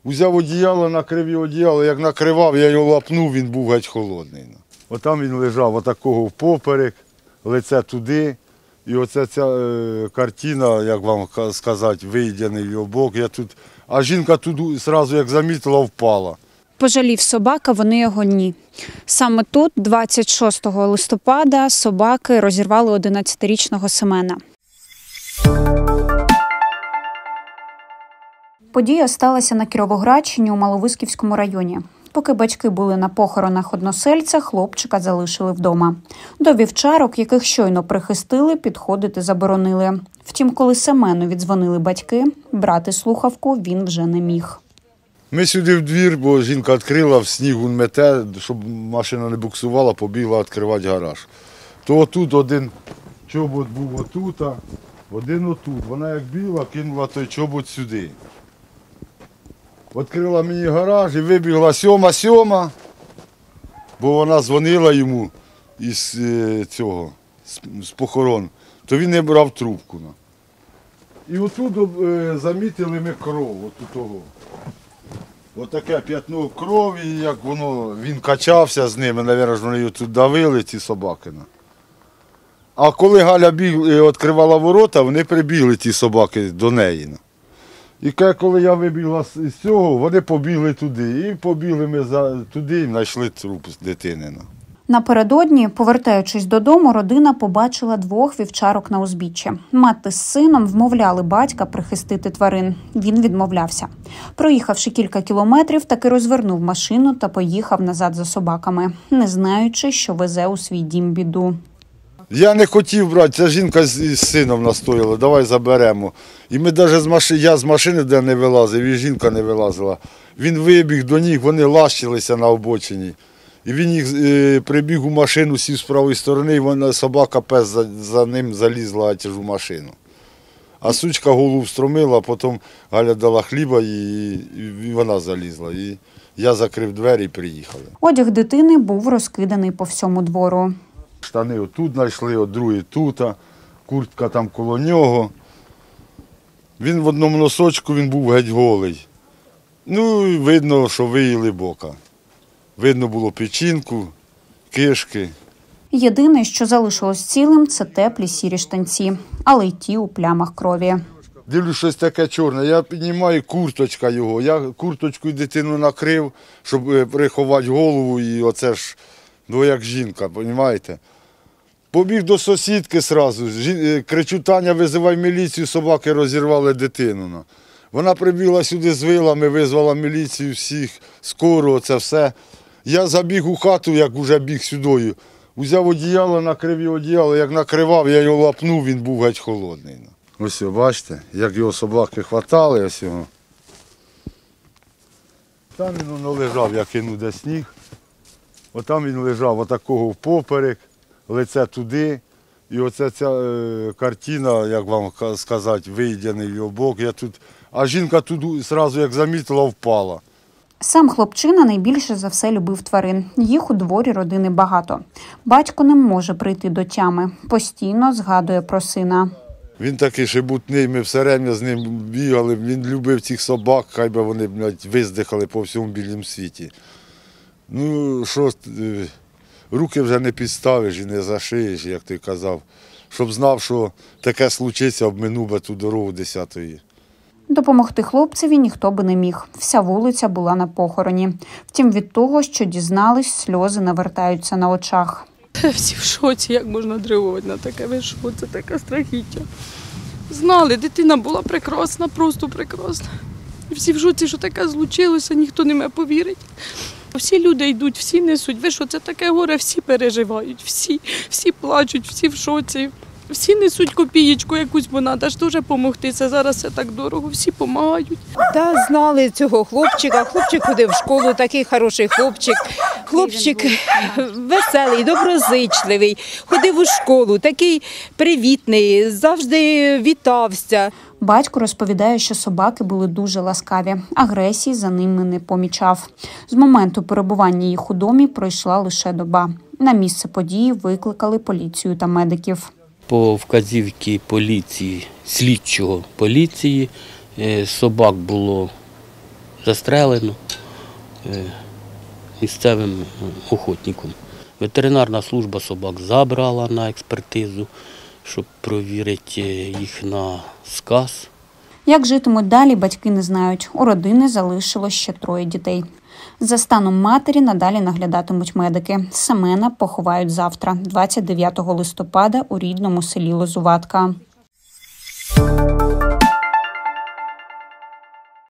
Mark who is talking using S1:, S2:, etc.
S1: Узяв одіяло, накрив його одіяло, як накривав, я його лапнув, він був геть холодний. Отам він лежав отакого впоперек, лице туди. І оця ця картина, як вам сказати, вийдений його бок. А жінка тут одразу, як замітила, впала.
S2: Пожалів собака, вони його ні. Саме тут, 26 листопада, собаки розірвали 11-річного Семена. Подія сталася на Кіровоградщині у Маловисківському районі. Поки батьки були на похоронах односельця, хлопчика залишили вдома. До вівчарок, яких щойно прихистили, підходити заборонили. Втім, коли Семену віддзвонили батьки, брати слухавку він вже не міг.
S1: Ми сюди в двір, бо жінка відкрила, в снігу мете, щоб машина не буксувала, побігла відкривати гараж. То отут один чобот був отут, один отут. Вона як біла, кинула той чобот сюди. Відкрила мені гараж і вибігла сьома, бо вона дзвонила йому із цього, з похорон, то він не брав трубку. І отут замітили ми кров, отут того. Отаке п'ятно крові, як воно, він качався з ними, мабуть, вони його тут давили, ці собаки. А коли Галя відкривала ворота, вони прибігли, ті собаки, до неї. І коли я вибігла з цього, вони побігли туди. І побігли ми туди і знайшли труп з дитини.
S2: Напередодні, повертаючись додому, родина побачила 2 вівчарок на узбіччі. Мати з сином вмовляли батька прихистити тварин. Він відмовлявся. Проїхавши кілька кілометрів, таки розвернув машину та поїхав назад за собаками, не знаючи, що везе у свій дім біду.
S1: Я не хотів брати, ця жінка з сином настояла, давай заберемо. І ми навіть я з машини де не вилазив, і жінка не вилазила. Він вибіг до них, вони лащилися на обочині. І він їх прибіг у машину, сів з правої сторони, і собака пес за ним залізла аж у машину. А сучка голову встромила, а потім Галя дала хліба і вона залізла. І я закрив двері і приїхали.
S2: Одяг дитини був розкиданий по всьому двору.
S1: Штани отут знайшли, другі тут, куртка там коло нього. Він в одному носочку, він був геть голий. Ну, і видно, що виїли бока. Видно було печінку, кишки.
S2: Єдине, що залишилось цілим – це теплі сірі штанці, але й ті у плямах крові.
S1: Дивлюсь, щось таке чорне. Я піднімаю, курточка його. Я курточкою дитину накрив, щоб приховати голову, і оце ж, як жінка, розумієте? Побіг до сусідки одразу, кричу: Таня, визивай міліцію, собаки розірвали дитину. Вона прибігла сюди з вилами, визвала міліцію всіх, скору, це все. Я забіг у хату, як вже біг сюди, узяв одіяло, накрив його одіяло, як накривав, я його лапнув, він був геть холодний. Ось, бачите, як його собаки хватали, ось його. Там він лежав, я кинув де сніг. Отам він лежав, отакого впоперек, лице туди. І оця ця картина, як вам сказати, вийдений його бок. А жінка тут одразу, як замітила, впала.
S2: Сам хлопчина найбільше за все любив тварин. Їх у дворі родини багато. Батько не може прийти до тями. Постійно згадує про сина.
S1: Він такий шебутний, ми все время з ним бігали. Він любив цих собак, хай би вони виздихали по всьому білому світі. Ну, що, руки вже не підставиш і не зашиєш, як ти казав. Щоб знав, що таке случиться, обминув би ту дорогу 10-ї.
S2: Допомогти хлопцеві ніхто би не міг. Вся вулиця була на похороні. Втім, від того, що дізнались, сльози навертаються на очах.
S3: Всі в шоці, як можна реагувати на таке, ви що, це таке страхіття. Знали, дитина була прекрасна, просто прекрасна. Всі в шоці, що таке случилося, ніхто не має повірити. Всі люди йдуть, всі несуть. Ви що, це таке горе, всі переживають, всі плачуть, всі в шоці. Всі несуть копієчку якусь, бо треба ж теж допомогти. Це зараз все так дорого, всі допомагають.
S4: Та знали цього хлопчика. Хлопчик ходив в школу, такий хороший хлопчик. Хлопчик веселий, доброзичливий. Ходив у школу, такий привітний, завжди вітався.
S2: Батько розповідає, що собаки були дуже ласкаві. Агресії за ними не помічав. З моменту перебування їх у домі пройшла лише доба. На місце події викликали поліцію та медиків.
S5: По вказівці поліції, слідчого поліції, собак було застрелено місцевим охотником. Ветеринарна служба собак забрала на експертизу, щоб провірити їх на сказ.
S2: Як житимуть далі, батьки не знають. У родини залишилось ще 3 дітей. За станом матері надалі наглядатимуть медики. Семена поховають завтра, 29 листопада, у рідному селі Лозуватка.